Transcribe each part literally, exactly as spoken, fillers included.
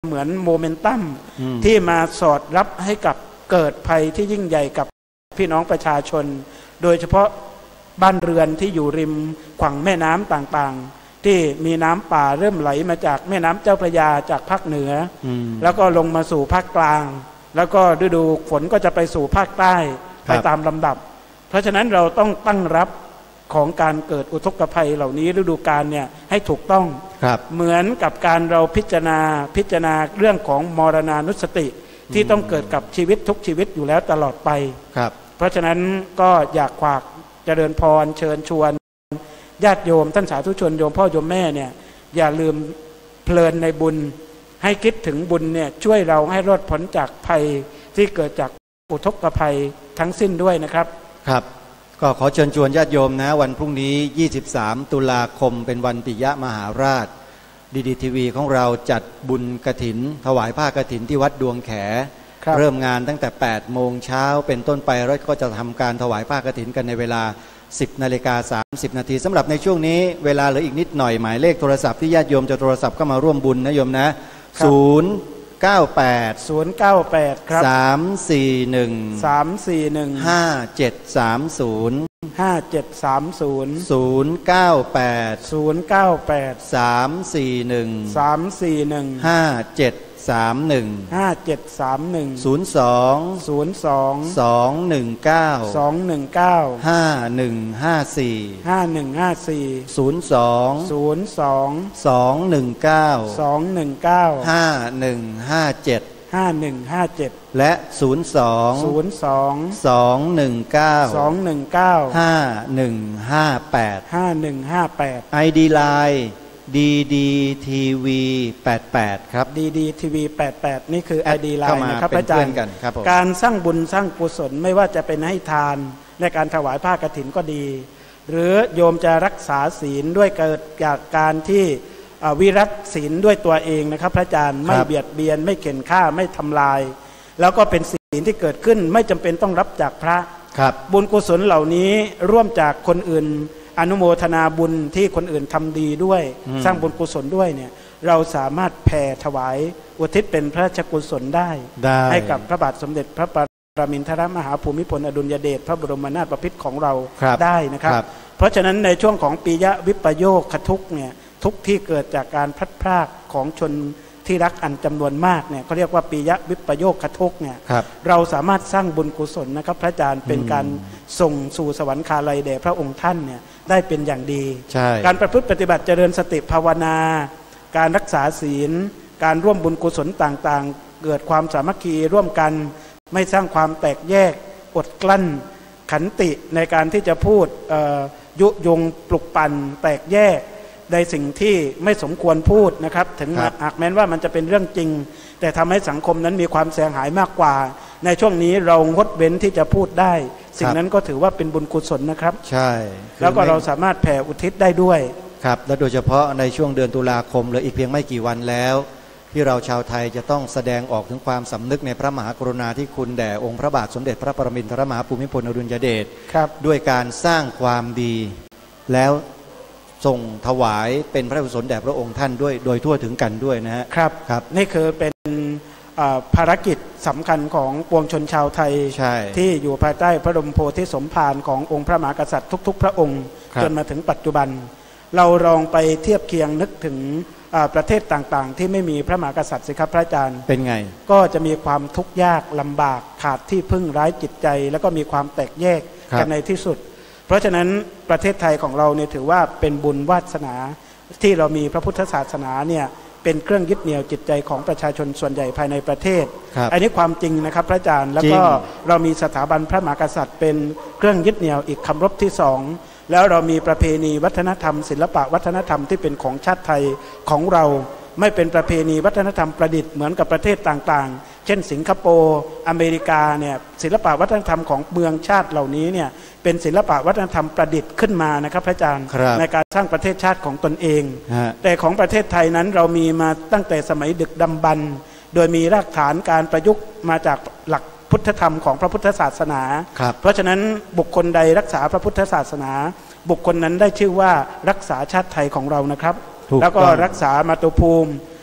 เหมือนโมเมนตัมที่มาสอดรับให้กับเกิดภัยที่ยิ่งใหญ่กับพี่น้องประชาชนโดยเฉพาะบ้านเรือนที่อยู่ริมขวางแม่น้ำต่างๆที่มีน้ำป่าเริ่มไหลมาจากแม่น้ำเจ้าพระยาจากภาคเหนือแล้วก็ลงมาสู่ภาคกลางแล้วก็ฤดูฝนก็จะไปสู่ภาคใต้ไปตามลำดับเพราะฉะนั้นเราต้องตั้งรับของการเกิดอุทกภัยเหล่านี้ฤดูกาลเนี่ยให้ถูกต้องเหมือนกับการเราพิจารณาพิจารณาเรื่องของมรณานุสติที่ต้องเกิดกับชีวิตทุกชีวิตอยู่แล้วตลอดไปเพราะฉะนั้นก็อยากฝากเจริญพรเชิญชวนญาติโยมท่านสาธุชนโยมพ่อโยมแม่เนี่ยอย่าลืมเพลินในบุญให้คิดถึงบุญเนี่ยช่วยเราให้รอดพ้นจากภัยที่เกิดจากอุทกภัยทั้งสิ้นด้วยนะครับครับก็ขอเชิญชวนญาติโยมนะวันพรุ่งนี้ยี่สิบสามตุลาคมเป็นวันปิยมหาราชดีดีทีวีของเราจัดบุญกฐินถวายผ้ากฐินที่วัดดวงแขเริ่มงานตั้งแต่แปดโมงเช้าเป็นต้นไปแล้วก็จะทำการถวายผ้ากฐินกันในเวลาสิบนาฬิกาสามสิบนาทีสำหรับในช่วงนี้เวลาเหลืออีกนิดหน่อยหมายเลขโทรศัพท์ที่ญาติโยมจะโทรศัพท์เข้ามาร่วมบุญนะโยมนะศูนย์เก้าแปดศูนย์เก้าแปดครับสามสี่หนึ่งสามสี่หนึ่งห้าเจ็ดสามศูนย์ห้าเจ็ดสามศูนย์ศูนย์เก้าแปดศูนย์เก้าแปดสามสี่หนึ่งสามสี่หนึ่งห้าเจ็ดสามหนึ่งห้าเจ็ดสามหนึ่งศูนย์สองศูนย์สองสองหนึ่งเก้าสองหนึ่งเก้าห้าหนึ่งห้าสี่ห้าหนึ่งห้าสี่ศูนย์สองศูนย์สองสองหนึ่งเก้าสองหนึ่งเก้าห้าหนึ่งห้าเจ็ดห้าหนึ่งห้าเจ็ดและศูนย์สองศูนย์สองสองหนึ่งเก้าสองหนึ่งเก้าห้าหนึ่งห้าแปดห้าหนึ่งห้าแปดไอ ดี ไลน์ ดี ดี ที วี แปดแปดครับดี ดี ที วี แปดแปดนี่คือ ไอ ดี ไลน์ นะครับอาจารย์การสร้างบุญสร้างกุศลไม่ว่าจะเป็นให้ทานในการถวายผ้ากฐินก็ดีหรือโยมจะรักษาศีลด้วยเกิดจากการที่วิรัตศีลด้วยตัวเองนะครับพระอาจารย์ไม่เบียดเบียนไม่เข็นฆ่าไม่ทำลายแล้วก็เป็นศีลที่เกิดขึ้นไม่จำเป็นต้องรับจากพระบุญกุศลเหล่านี้ร่วมจากคนอื่นอนุโมทนาบุญที่คนอื่นทำดีด้วยสร้างบุญกุศลด้วยเนี่ยเราสามารถแผ่ถวายอุทิศเป็นพระราชกุศลได้ให้กับพระบาทสมเด็จพระปรมินทรมหาภูมิพลอดุลยเดชพระบรมนาถบพิตรของเราได้นะครับเพราะฉะนั้นในช่วงของปิยวิปโยคทุกข์เนี่ยทุกที่เกิดจากการพลัดพรากของชนที่รักอันจำนวนมากเนี่ยเขาเรียกว่าปิยวิปโยคทุกข์เนี่ย ร, เราสามารถสร้างบุญกุศลนะครับพระอาจารย์เป็นการส่งสู่สวรรคาลัยแด่พระองค์ท่านเนี่ยได้เป็นอย่างดีการประพฤติปฏิบัติเจริญสติภาวนาการรักษาศีลการร่วมบุญกุศลต่างๆเกิดความสามัคคีร่วมกันไม่สร้างความแตกแยกอดกลั้นขันติในการที่จะพูดยุยงปลุกปั่นแตกแยกในสิ่งที่ไม่สมควรพูดนะครับถึงหากแม้ว่ามันจะเป็นเรื่องจริงแต่ทำให้สังคมนั้นมีความเสียหายมากกว่าในช่วงนี้เรางดเว้นที่จะพูดได้สิ่งนั้นก็ถือว่าเป็นบุญกุศลนะครับใช่แล้วก็เราสามารถแผ่อุทิศได้ด้วยครับและโดยเฉพาะในช่วงเดือนตุลาคมเหลืออีกเพียงไม่กี่วันแล้วที่เราชาวไทยจะต้องแสดงออกถึงความสำนึกในพระมหากรุณาธิคุณแด่องค์พระบาทสมเด็จพระปรมินทรมหาภูมิพลอดุลยเดชด้วยการสร้างความดีแล้วส่งถวายเป็นพระกุศลแด่พระองค์ท่านด้วยโดยทั่วถึงกันด้วยนะฮะครับครับนี่คือเป็นภารกิจสำคัญของปวงชนชาวไทยที่อยู่ภายใต้พระบรมโพธิสมภารขององค์พระมหากษัตริย์ทุกๆพระองค์จนมาถึงปัจจุบันเราลองไปเทียบเคียงนึกถึงประเทศต่างๆที่ไม่มีพระมหากษัตริย์สิครับพระอาจารย์เป็นไงก็จะมีความทุกข์ยากลำบากขาดที่พึ่งไร้จิตใจแล้วก็มีความแตกแยกกันในที่สุดเพราะฉะนั้นประเทศไทยของเราเนี่ยถือว่าเป็นบุญวาสนาที่เรามีพระพุทธศาสนาเนี่ยเป็นเครื่องยึดเหนี่ยวจิตใจของประชาชนส่วนใหญ่ภายในประเทศอันนี้ความจริงนะครับพระอาจารย์แล้วก็เรามีสถาบันพระมหากษัตริย์เป็นเครื่องยึดเหนี่ยวอีกคำรบที่สองแล้วเรามีประเพณีวัฒนธรรมศิลปะวัฒนธรรมที่เป็นของชาติไทยของเราไม่เป็นประเพณีวัฒนธรรมประดิษฐ์เหมือนกับประเทศต่างๆเช่นสิงคโปร์อเมริกาเนี่ยศิลปะวัฒนธรรมของเมืองชาติเหล่านี้เนี่ยเป็นศิลปะวัฒนธรรมประดิษฐ์ขึ้นมานะครับพระอาจารย์ในการสร้างประเทศชาติของตนเองแต่ของประเทศไทยนั้นเรามีมาตั้งแต่สมัยดึกดำบรรพ์โดยมีรากฐานการประยุกต์มาจากหลักพุทธธรรมของพระพุทธศาสนาเพราะฉะนั้นบุคคลใดรักษาพระพุทธศาสนาบุคคลนั้นได้ชื่อว่ารักษาชาติไทยของเรานะครับแล้วก็รักษามาตุภูมิ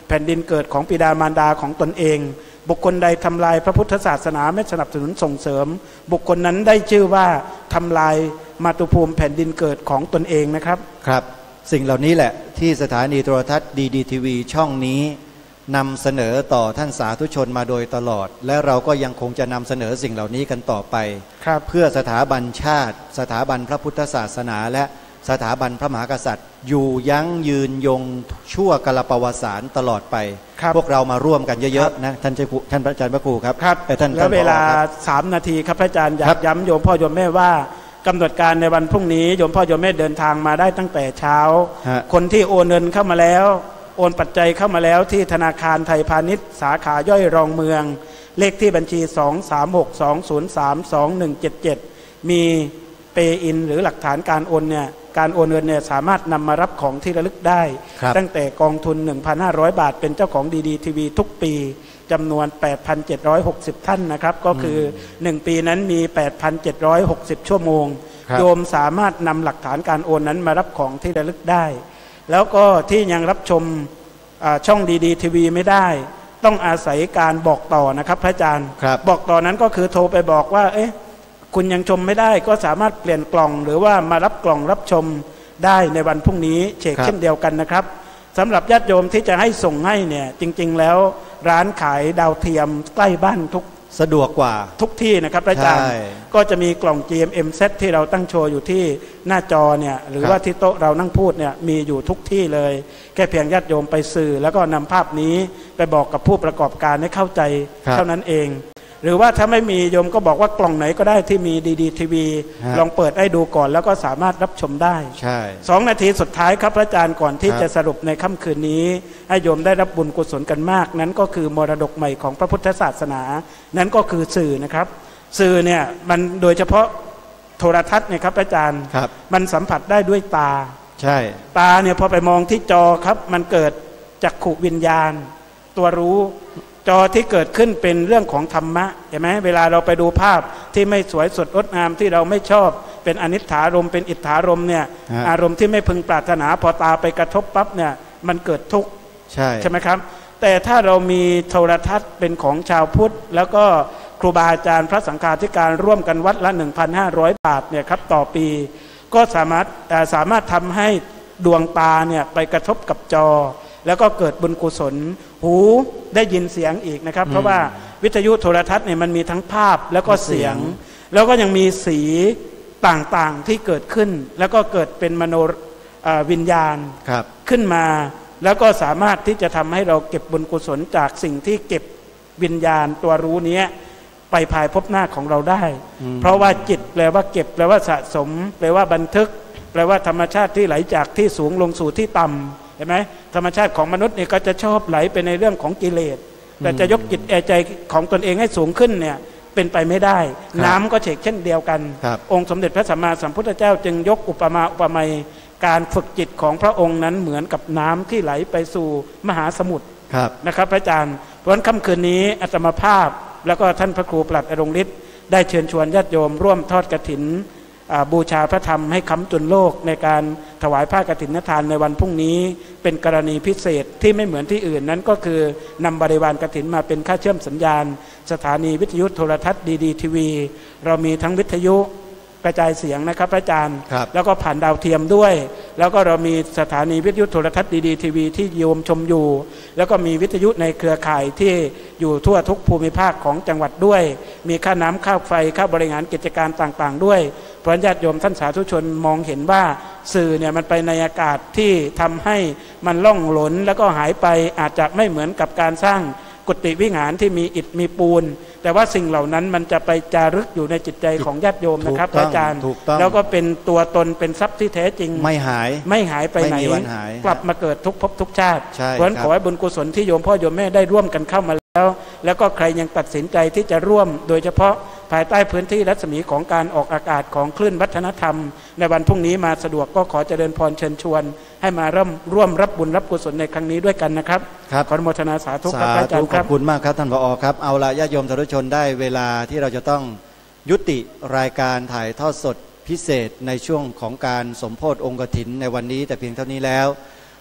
แผ่นดินเกิดของบิดามารดาของตนเองบุคคลใดทำลายพระพุทธศาสนาไม่สนับสนุนส่งเสริมบุคคลนั้นได้ชื่อว่าทำลายมาตุภูมิแผ่นดินเกิดของตนเองนะครับครับสิ่งเหล่านี้แหละที่สถานีโทรทัศน์ดีดีทีวีช่องนี้นำเสนอต่อท่านสาธุชนมาโดยตลอดและเราก็ยังคงจะนำเสนอสิ่งเหล่านี้กันต่อไปเพื่อสถาบันชาติสถาบันพระพุทธศาสนาและสถาบันพระมหากษัตริย์อยู่ยั้งยืนยงชั่วกาลปวสานตลอดไปพวกเรามาร่วมกันเยอะๆนะท่านท่านอาจารย์พระครูครับครับแล้วเวลาสามนาทีครับพระอาจารย์อยากย้ำโยมพ่อโยมแม่ว่ากำหนดการในวันพรุ่งนี้โยมพ่อโยมแม่เดินทางมาได้ตั้งแต่เช้าคนที่โอนเงินเข้ามาแล้วโอนปัจจัยเข้ามาแล้วที่ธนาคารไทยพาณิชย์สาขาย่อยรองเมืองเลขที่บัญชี สอง สาม หก สอง ศูนย์ สาม สอง หนึ่ง เจ็ด เจ็ด มีเปย์อินหรือหลักฐานการโอนเนี่ยการโอนเงินเนี่ยสามารถนำมารับของที่ระลึกได้ตั้งแต่กองทุน หนึ่งพันห้าร้อย บาทเป็นเจ้าของดีดีทีวีทุกปีจำนวน แปดพันเจ็ดร้อยหกสิบ ท่านนะครับก็คือหนึ่งปีนั้นมี แปดพันเจ็ดร้อยหกสิบ ชั่วโมงโยมสามารถนำหลักฐานการโอนนั้นมารับของที่ระลึกได้แล้วก็ที่ยังรับชมช่องดีดีทีวีไม่ได้ต้องอาศัยการบอกต่อนะครับพระอาจารย์บอกต่อนั้นก็คือโทรไปบอกว่าเอ๊ะคุณยังชมไม่ได้ก็สามารถเปลี่ยนกล่องหรือว่ามารับกล่องรับชมได้ในวันพรุ่งนี้เช่นเช่นเดียวกันนะครับสำหรับญาติโยมที่จะให้ส่งให้เนี่ยจริงๆแล้วร้านขายดาวเทียมใกล้บ้านทุกสะดวกกว่าทุกที่นะครับอาจารย์ก็จะมีกล่อง จี เอ็ม เอ็ม เซต ที่เราตั้งโชว์อยู่ที่หน้าจอเนี่ยหรือว่าที่โต๊ะเรานั่งพูดเนี่ยมีอยู่ทุกที่เลยแค่เพียงญาติโยมไปสื่อแล้วก็นำภาพนี้ไปบอกกับผู้ประกอบการให้เข้าใจเท่านั้นเองหรือว่าถ้าไม่มีโยมก็บอกว่ากล่องไหนก็ได้ที่มีดีดีทีวีลองเปิดให้ดูก่อนแล้วก็สามารถรับชมได้ใช่สองนาทีสุดท้ายครับพระอาจารย์ก่อนที่จะสรุปในค่ำคืนนี้ให้โยมได้รับบุญกุศลกันมากนั้นก็คือมรดกใหม่ของพระพุทธศาสนานั้นก็คือสื่อนะครับสื่อเนี่ยมันโดยเฉพาะโทรทัศน์เนี่ยครับพระอาจารย์มันสัมผัสได้ด้วยตาใช่ตาเนี่ยพอไปมองที่จอครับมันเกิดจักขุวิญญาณตัวรู้จอที่เกิดขึ้นเป็นเรื่องของธรรมะเห็นไหมเวลาเราไปดูภาพที่ไม่สวยสดงดงามที่เราไม่ชอบเป็นอนิจฐารมเป็นอิทธารมเนี่ยอารมณ์ที่ไม่พึงปรารถนาพอตาไปกระทบปั๊บเนี่ยมันเกิดทุกข์ใช่ใช่ไหมครับแต่ถ้าเรามีโทรทัศน์เป็นของชาวพุทธแล้วก็ครูบาอาจารย์พระสังฆาธิการร่วมกันวัดละ หนึ่งพันห้าร้อย บาทเนี่ยครับต่อปีก็สามารถสามารถทำให้ดวงตาเนี่ยไปกระทบกับจอแล้วก็เกิดบุญกุศลหูได้ยินเสียงอีกนะครับเพราะว่าวิทยุโทรทัศน์เนี่ยมันมีทั้งภาพแล้วก็เสียงแล้วก็ยังมีสีต่างๆที่เกิดขึ้นแล้วก็เกิดเป็นมโนวิญญาณขึ้นมาแล้วก็สามารถที่จะทำให้เราเก็บบุญกุศลจากสิ่งที่เก็บวิญญาณตัวรู้นี้ไปภายภพหน้าของเราได้เพราะว่าจิตแปลว่าเก็บแปลว่าสะสมแปลว่าบันทึกแปลว่าธรรมชาติที่ไหลจากที่สูงลงสู่ที่ต่ำเห็นไหมธรรมชาติของมนุษย์เนี่ยก็จะชอบไหลไปในเรื่องของกิเลสแต่จะยกจิตแอใจของตนเองให้สูงขึ้นเนี่ยเป็นไปไม่ได้น้ำก็เฉกเช่นเดียวกันองค์สมเด็จพระสัมมาสัมพุทธเจ้าจึงยกอุปมาอุปไมยการฝึกจิตของพระองค์นั้นเหมือนกับน้ำที่ไหลไปสู่มหาสมุทรนะครับพระอาจารย์เพราะฉะนั้นค่ำคืนนี้อาตมาภาพแล้วก็ท่านพระครูปลัดอรงฤทธิ์ได้เชิญชวนญาติโยมร่วมทอดกฐินบูชาพระธรรมให้ค้ำจุนโลกในการถวายผ้ากฐินทานในวันพรุ่งนี้เป็นกรณีพิเศษที่ไม่เหมือนที่อื่นนั้นก็คือนำบริวารกฐินมาเป็นค่าเชื่อมสัญญาณสถานีวิทยุโทรทัศน์ดีดีทีวีเรามีทั้งวิทยุกระจายเสียงนะครับอาจารย์แล้วก็ผ่านดาวเทียมด้วยแล้วก็เรามีสถานีวิทยุโทรทัศน์ดีดีทีวีที่โยมชมอยู่แล้วก็มีวิทยุในเครือข่ายที่อยู่ทั่วทุกภูมิภาคของจังหวัดด้วยมีค่าน้ำค่าไฟค่าบริหารกิจการต่างๆด้วยเพราะญาติโยมท่านสาธุชนมองเห็นว่าสื่อเนี่ยมันไปในอากาศที่ทำให้มันล่องหลนแล้วก็หายไปอาจจะไม่เหมือนกับการสร้างกุฏิวิหารที่มีอิฐมีปูนแต่ว่าสิ่งเหล่านั้นมันจะไปจารึกอยู่ในจิตใจของญาติโยมนะครับอาจารย์แล้วก็เป็นตัวตนเป็นทรัพย์ที่แท้จริงไม่หายไม่หายไปไหนกลับมาเกิดทุกภพทุกชาติเพราะฉะนั้นขอให้บุญกุศลที่โยมพ่อโยมแม่ได้ร่วมกันเข้ามาแล้วแล้วก็ใครยังตัดสินใจที่จะร่วมโดยเฉพาะภายใต้พื้นที่รัศมีของการออกอากาศของคลื่นวัฒนธรรมในวันพรุ่งนี้มาสะดวกก็ขอเจริญพรเชิญชวนให้มาร่วมร่วมรับบุญรับกุศลในครั้งนี้ด้วยกันนะครับขออนุโมทนาสาธุครับอาจารย์ครับขอบคุณมากครับท่านผอ.ครับเอาละญาติโยมสาธุชนได้เวลาที่เราจะต้องยุติรายการถ่ายทอดสดพิเศษในช่วงของการสมโภชองค์กฐินในวันนี้แต่เพียงเท่านี้แล้ว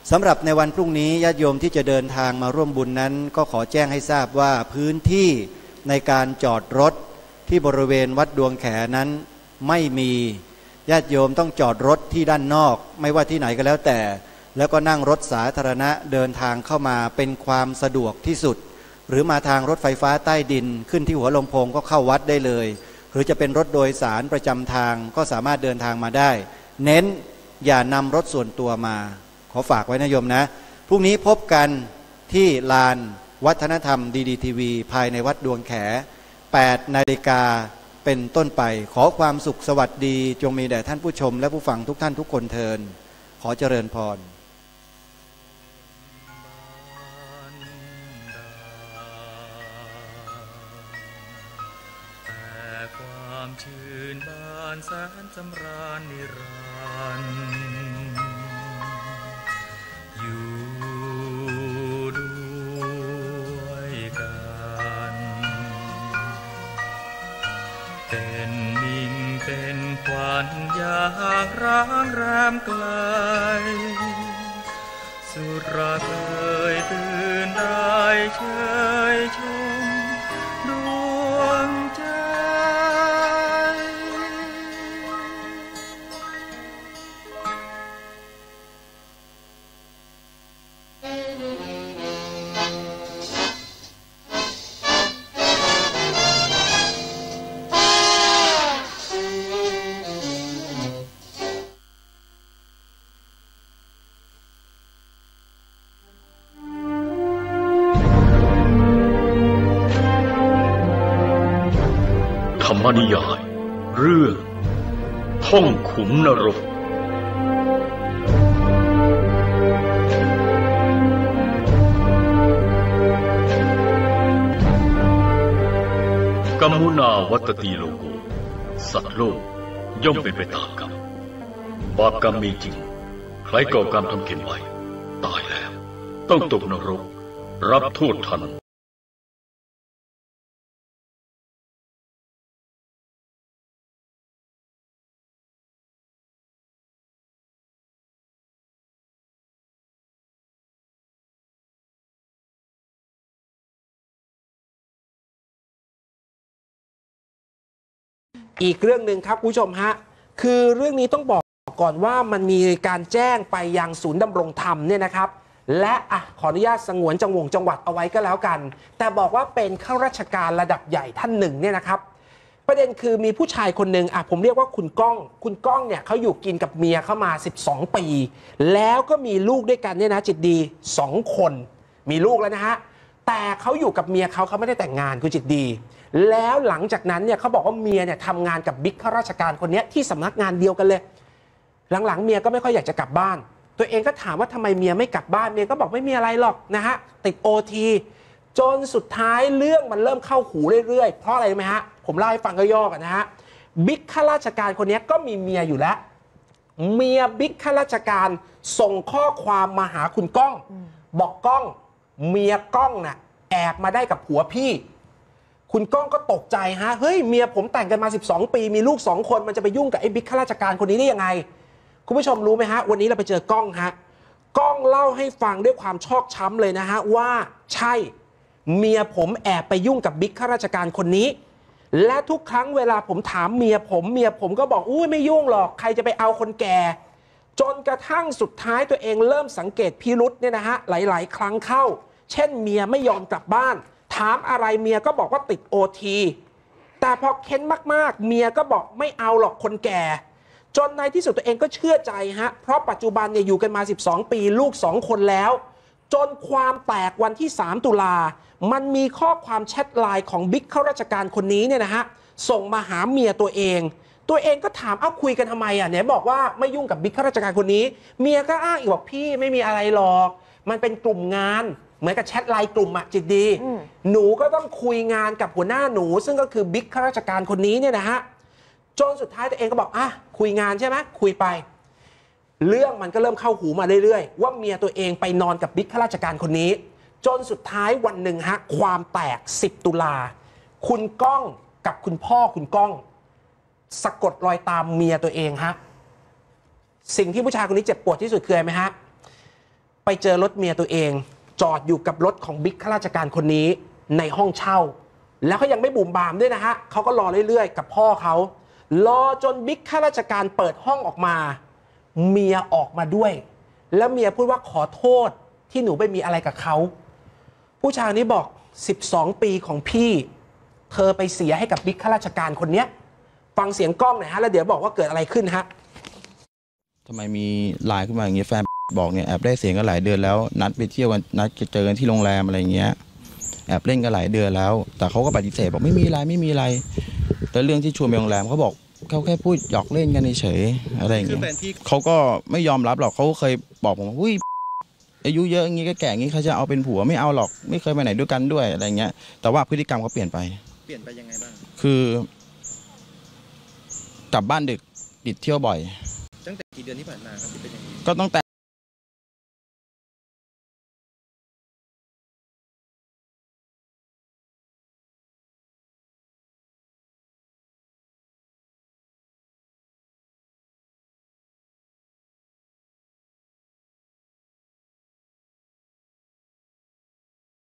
สำหรับในวันพรุ่งนี้ญาติโยมที่จะเดินทางมาร่วมบุญนั้นก็ขอแจ้งให้ทราบว่าพื้นที่ในการจอดรถที่บริเวณวัดดวงแขนั้นไม่มีญาติโยมต้องจอดรถที่ด้านนอกไม่ว่าที่ไหนก็แล้วแต่แล้วก็นั่งรถสาธารณะเดินทางเข้ามาเป็นความสะดวกที่สุดหรือมาทางรถไฟฟ้าใต้ดินขึ้นที่หัวลำโพงก็เข้าวัดได้เลยหรือจะเป็นรถโดยสารประจำทางก็สามารถเดินทางมาได้เน้นอย่านำรถส่วนตัวมาขอฝากไว้นะโยมนะพรุ่งนี้พบกันที่ลานวัฒนธรรมดีดีทีวีภายในวัดดวงแขแปดนาฬิกาเป็นต้นไปขอความสุขสวัสดีจงมีแด่ท่านผู้ชมและผู้ฟังทุกท่านทุกคนเทินขอเจริญพรแต่ความชื่นบานแสนสำราญนิรันดร์อยู่ด้วยกันเป็นมิ่งเป็นขวัญอยากร้างแรมไกลสุดรักเอ่ยตื่นได้เชยชมดวงใจธรรมนิยายเรื่องท่องขุมนรกกัมมุนาวัตติโลโกสัตว์โลกย่อมเป็นไปตามกรรมบาปกรรมมีจริงใครก่อกรรมทำเข็นไว้ตายแล้วต้องตกนรกรับโทษทันอีกเรื่องหนึ่งครับคุณผู้ชมฮะคือเรื่องนี้ต้องบอกก่อนว่ามันมีการแจ้งไปยังศูนย์ดำรงธรรมเนี่ยนะครับและอ่ะขออนุญาตสงวนจังหวงจังหวัดเอาไว้ก็แล้วกันแต่บอกว่าเป็นข้าราชการระดับใหญ่ท่านหนึ่งเนี่ยนะครับประเด็นคือมีผู้ชายคนหนึ่งอ่ะผมเรียกว่าคุณก้องคุณก้องเนี่ยเขาอยู่กินกับเมียเข้ามาสิบสองปีแล้วก็มีลูกด้วยกันเนี่ยนะจิตดีสองคนมีลูกแล้วนะฮะแต่เขาอยู่กับเมียเขาเขาไม่ได้แต่งงานคุณจิตดีแล้วหลังจากนั้นเนี่ยเขาบอกว่าเมียเนี่ยทำงานกับบิ๊กข้าราชการคนนี้ที่สำนักงานเดียวกันเลยหลังๆเมียก็ไม่ค่อยอยากจะกลับบ้านตัวเองก็ถามว่าทำไมเมียไม่กลับบ้านเมียก็บอกไม่มีอะไรหรอกนะฮะติดโอทีจนสุดท้ายเรื่องมันเริ่มเข้าหูเรื่อยๆเพราะอะไรไหมฮะผมเล่าให้ฟังย่อๆกันนะฮะบิ๊กข้าราชการคนนี้ก็มีเมียอยู่แล้วเมียบิ๊กข้าราชการส่งข้อความมาหาคุณก้องบอกก้องเมียก้องน่ะแอบมาได้กับผัวพี่คุณก้องก็ตกใจฮะเฮ้ยเมียผมแต่งกันมาสิบสองปีมีลูกสองคนมันจะไปยุ่งกับไอ้บิ๊กข้าราชการคนนี้ได้ยังไงคุณผู้ชมรู้ไหมฮะวันนี้เราไปเจอก้องฮะก้องเล่าให้ฟังด้วยความชอกช้ำเลยนะฮะว่าใช่เมียผมแอบไปยุ่งกับบิ๊กข้าราชการคนนี้และทุกครั้งเวลาผมถามเมียผมเมียผมก็บอกอุ้ยไม่ยุ่งหรอกใครจะไปเอาคนแก่จนกระทั่งสุดท้ายตัวเองเริ่มสังเกตพิรุษเนี่ยนะฮะหลายๆครั้งเข้าเช่นเมียไม่ยอมกลับบ้านถามอะไรเมียก็บอกว่าติดโอทีแต่พอเค้นมากๆเมียก็บอกไม่เอาหรอกคนแก่จนในที่สุดตัวเองก็เชื่อใจฮะเพราะปัจจุบันเนี่ยอยู่กันมาสิบสองปีลูกสองคนแล้วจนความแตกวันที่สามตุลามันมีข้อความแชทไลน์ของบิ๊กข้าราชการคนนี้เนี่ยนะฮะส่งมาหาเมียตัวเองตัวเองก็ถามเอ้าคุยกันทำไมอ่ะเนี่ยบอกว่าไม่ยุ่งกับบิ๊กข้าราชการคนนี้เมียก็อ้างอีกบอกพี่ไม่มีอะไรหรอกมันเป็นกลุ่มงานเหมือนกับแชทไลน์กลุ่มอะจิตดีหนูก็ต้องคุยงานกับหัวหน้าหนูซึ่งก็คือบิ๊กข้าราชการคนนี้เนี่ยนะฮะจนสุดท้ายตัวเองก็บอกอ่ะคุยงานใช่ไหมคุยไปเรื่องมันก็เริ่มเข้าหูมาเรื่อยๆว่าเมียตัวเองไปนอนกับบิ๊กข้าราชการคนนี้จนสุดท้ายวันหนึ่งฮะความแตกสิบตุลาคุณก้องกับคุณพ่อคุณก้องสะกดรอยตามเมียตัวเองฮะสิ่งที่ผู้ชายคนนี้เจ็บปวดที่สุดคืออะไรไหมฮะไปเจอรถเมียตัวเองจอดอยู่กับรถของบิ๊กข้าราชการคนนี้ในห้องเช่าแล้วเขายังไม่บุ่มบามด้วยนะฮะเขาก็รอเรื่อยๆกับพ่อเขารอจนบิ๊กข้าราชการเปิดห้องออกมาเมียออกมาด้วยแล้วเมียพูดว่าขอโทษที่หนูไปมีอะไรกับเขาผู้ชายนี้บอกสิบสองปีของพี่เธอไปเสียให้กับบิ๊กข้าราชการคนนี้ฟังเสียงกล้องหน่อยฮะแล้วเดี๋ยวบอกว่าเกิดอะไรขึ้นฮะทำไมมีไลน์ขึ้นมาอย่างเงี้ยแฟนบอกเนี่ยแอบได้เสียงกันหลายเดือนแล้วนัดไปเที่ยวกันนัดเจอกันที่โรงแรมอะไรเงี้ยแอบเล่นกันหลายเดือนแล้วแต่เขาก็ปฏิเสธบอกไม่มีอะไรไม่มีอะไรแต่เรื่องที่ชวนไปโรงแรมเขาบอกเขาแค่พูดหยอกเล่นกันเฉยอะไรอย่างเงี้ยเขาก็ไม่ยอมรับหรอกเขาเคยบอกผมว่าอุ้ยอายุเยอะอย่างงี้ก็แก่อย่างงี้เขาจะเอาเป็นผัวไม่เอาหรอกไม่เคยไปไหนด้วยกันด้วยอะไรเงี้ยแต่ว่าพฤติกรรมเขาเปลี่ยนไปเปลี่ยนไปยังไงบ้างคือกลับบ้านดึกติดเที่ยวบ่อยตั้งแต่กี่เดือนที่ผ่านมาครับที่เป็นอย่างนี้ก็ตั้งแต่